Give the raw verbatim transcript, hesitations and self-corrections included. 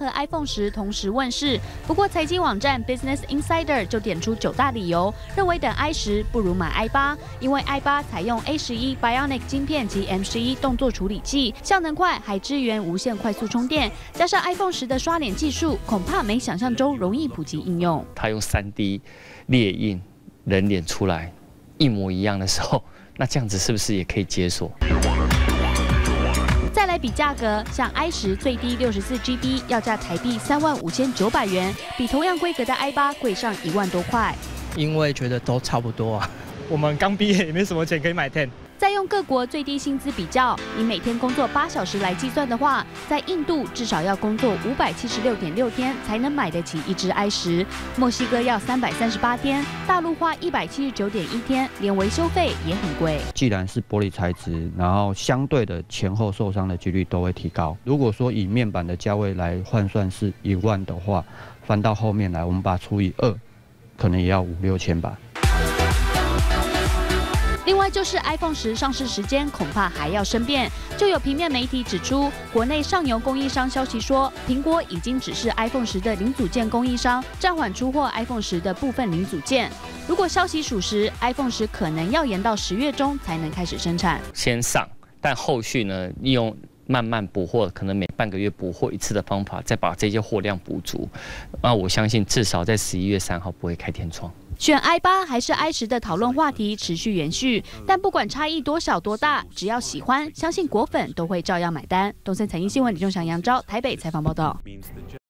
和 iPhone 十同时问世。不过，财经网站 Business Insider 就点出九大理由，认为等 i 十不如买 i 八，因为 i 八采用 A 十一 Bionic 晶片及 M 十一动作处理器，效能快，还支援无线快速充电，加上 iPhone 十的刷脸技术，恐怕没想象中容易普及应用。 它用 三 D 列印人脸出来一模一样的时候，那这样子是不是也可以解锁？ 再来比价格，像 i 十最低六十四 G B 要价台币三万五千九百元，比同样规格的 i 八贵上一万多块。 因为觉得都差不多啊，我们刚毕业也没什么钱可以买 Ten。 再用各国最低薪资比较，以每天工作八小时来计算的话，在印度至少要工作五百七十六点六天才能买得起一支 i 十，墨西哥要三百三十八天，大陆花一百七十九点一天，连维修费也很贵。 既然是玻璃材质，然后相对的前后受伤的几率都会提高。如果说以面板的价位来换算是一万的话，翻到后面来，我们把它除以二，可能也要五六千吧。 另外就是 iPhone 十上市时间恐怕还要生变，就有平面媒体指出，国内上游供应商消息说，苹果已经指示 iPhone 十的零组件供应商暂缓出货 iPhone 十的部分零组件。如果消息属实 ，iPhone 十可能要延到十月中才能开始生产。 先上，但后续呢，利用慢慢补货，可能每半个月补货一次的方法，再把这些货量补足。那我相信至少在十一月三号不会开天窗。 选 i 八还是 i 十的讨论话题持续延续，但不管差异多小多大，只要喜欢，相信果粉都会照样买单。东森财经新闻李仲祥、杨昭台北采访报道。